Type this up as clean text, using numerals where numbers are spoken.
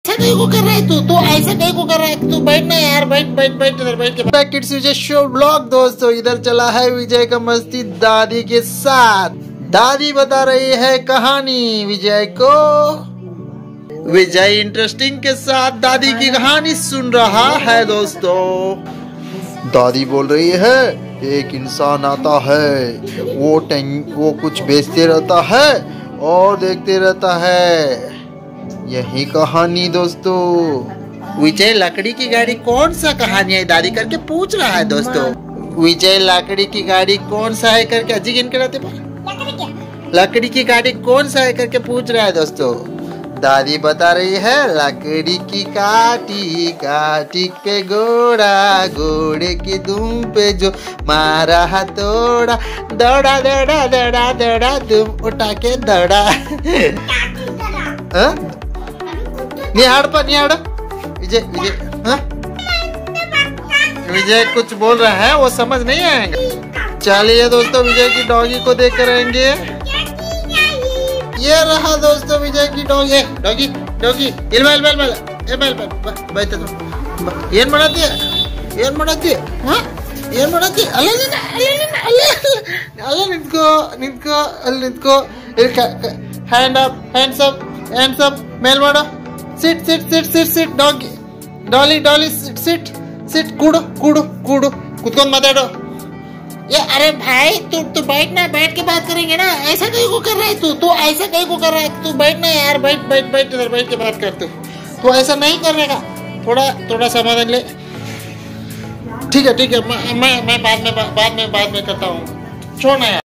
ऐसा कहीं को कर रहा है तू ऐसा कहीं को कर रहा है तू बैठ ना यार, बैठ बैठ बैठ इधर बैठ के। किड्स विजय शो ब्लॉग दोस्तों, इधर चला है विजय का मस्ती दादी के साथ। दादी बता रही है कहानी विजय को। विजय इंटरेस्टिंग के साथ दादी की कहानी सुन रहा है दोस्तों। दादी बोल रही है एक इंसान आता है, वो कुछ बेचते रहता है और देखते रहता है। यही कहानी दोस्तों। विजय लकड़ी की गाड़ी कौन सा कहानी है दादी करके पूछ रहा है दोस्तों। विजय लकड़ी की गाड़ी कौन सा है करके अजी गिन के रहते लकड़ी की गाड़ी कौन सा है करके पूछ रहा है दोस्तों। दादी बता रही है लकड़ी की काटी काटी पे घोड़ा, घोड़े की दुम पे जो मारा हथौड़ा, दौड़ा दौड़ा दौड़ा दौड़ा दुम उठा के दौड़ा। निहाड़ पर निहाड़ विजय विजय विजय कुछ बोल रहा है, वो समझ नहीं आएगा। चलिए दोस्तों विजय की डॉगी को देख कर आएंगे। ये रहा दोस्तों विजय की डॉगी। डॉगी डॉगी ಏನ್ ಮಾಡತ್ತೀಯ ಅಲ್ಲ ನಿಂತ್ಕೋ ನಿಂತ್ಕೋ ಹ್ಯಾಂಡ್ಸ್ ಅಪ್ ಮೇಲ್ ಮಾಡೋ। ಸಿಟ್ ಡಾಲಿ ಸಿಟ್ ಕೂಡು ಕುತ್ಕೊಂಡ್ ಮಾತಾಡೋ। ये अरे भाई तू बैठ ना, बैठ के बात करेंगे ना। ऐसा कहीं को कर रहा है तू ऐसा कहीं को कर रहा है तू बैठ ना यार, बैठ बैठ बैठ इधर बैठ के बात कर। तू ऐसा नहीं करने का, थोड़ा समाधान ले। ठीक है मैं बाद में करता हूँ, छोड़ना यार।